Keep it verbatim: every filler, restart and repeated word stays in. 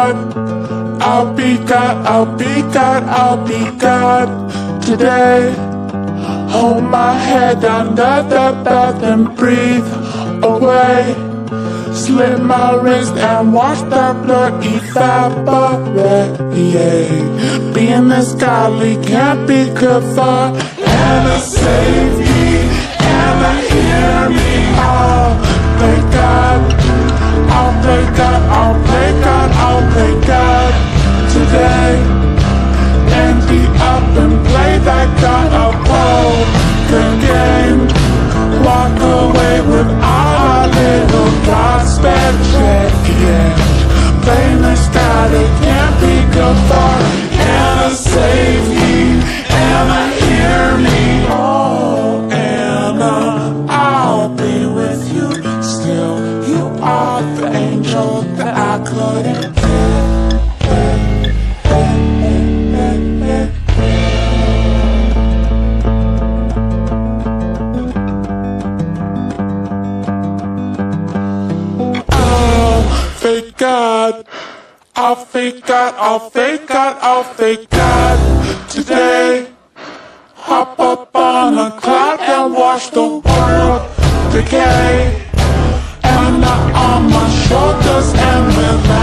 God, I'll be God, I'll be God, I'll be God today. Hold my head down, da da da, then breathe away. Slit my wrist and watch the blood evaporate. Being this godly can't be good for Anna, save me, Anna, hear me. I'll play God, I'll play God, I'll play God, I'll play God today. And be up and play that God of the game. Walk away with our little God spectrum. Yeah, playing this God, it can't be good for Anna, save me, Anna, hear me. Oh, Anna, I'll be with you still. You are the angel that I couldn't kill. Fake God, I'll fake God, I'll fake God, I'll fake God today. Hop up on a cloud and watch the world decay. And not on my shoulders and with